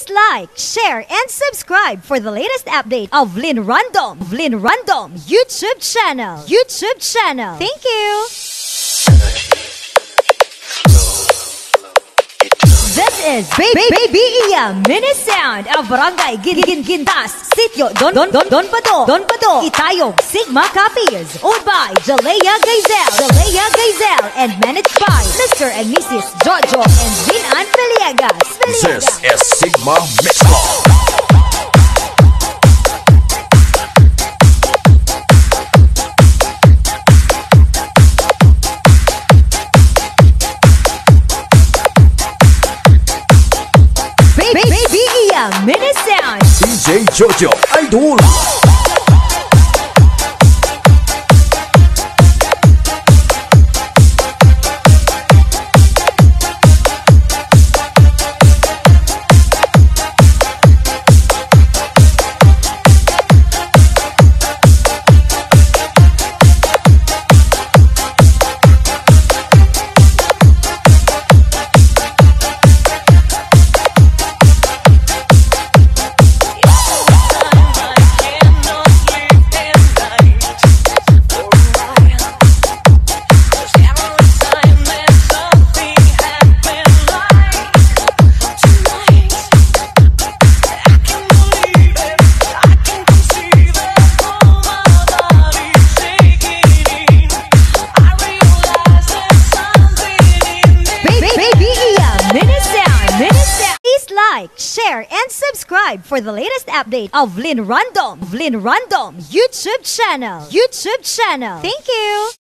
like, share, and subscribe for the latest update of Lin Random YouTube channel. Thank you. This is Baby Iyah Mini sound of Barangay Gintas, Sitio Don Pado, Itayog, Sigma Copies, owned by Iyah Gazelle, and managed by Mr. and Mrs. Jojo and Zinan Villegas. This is Sigma Mixcloud. Baby Iyah Mini sound. DJ Jojo Idol. Like, share, and subscribe for the latest update of Lin Random YouTube channel. Thank you.